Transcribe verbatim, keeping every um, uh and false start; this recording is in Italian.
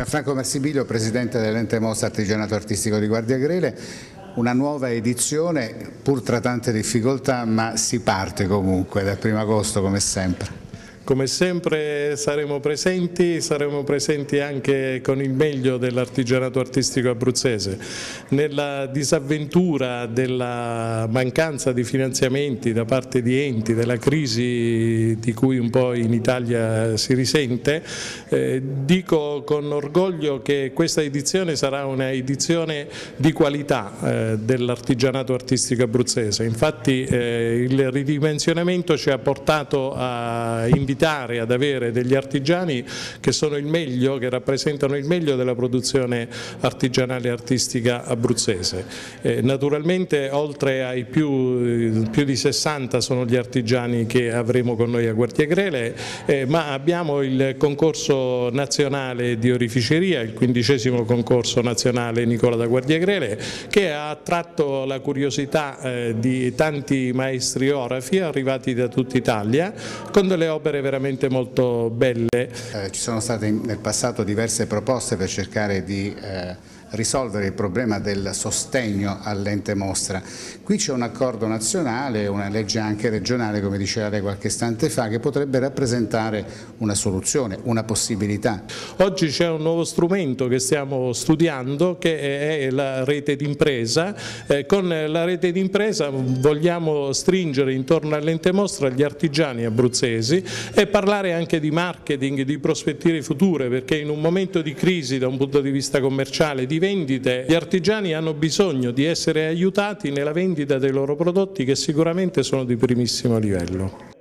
Gianfranco Marsibilio, presidente dell'Ente Mostra Artigianato Artistico di Guardiagrele. Una nuova edizione, pur tra tante difficoltà, ma si parte comunque dal primo agosto come sempre. Come sempre saremo presenti, saremo presenti anche con il meglio dell'artigianato artistico abruzzese. Nella disavventura della mancanza di finanziamenti da parte di enti, della crisi di cui un po' in Italia si risente, eh, dico con orgoglio che questa edizione sarà una edizione di qualità eh, dell'artigianato artistico abruzzese. Infatti eh, il ridimensionamento ci ha portato a invitare ad avere degli artigiani che sono il meglio, che rappresentano il meglio della produzione artigianale e artistica abruzzese. Eh, naturalmente oltre ai più, più di sessanta sono gli artigiani che avremo con noi a Guardiagrele, eh, ma abbiamo il concorso nazionale di oreficeria, il quindicesimo concorso nazionale Nicola da Guardiagrele, che ha attratto la curiosità eh, di tanti maestri orafi arrivati da tutta Italia con delle opere veramente molto belle. Eh, ci sono state nel passato diverse proposte per cercare di eh, risolvere il problema del sostegno all'ente mostra. Qui c'è un accordo nazionale, una legge anche regionale, come diceva lei qualche istante fa, che potrebbe rappresentare una soluzione, una possibilità. Oggi c'è un nuovo strumento che stiamo studiando, che è la rete d'impresa. Eh, con la rete d'impresa vogliamo stringere intorno all'ente mostra gli artigiani abruzzesi e parlare anche di marketing, di prospettive future, perché in un momento di crisi da un punto di vista commerciale, di vendite, gli artigiani hanno bisogno di essere aiutati nella vendita dei loro prodotti, che sicuramente sono di primissimo livello.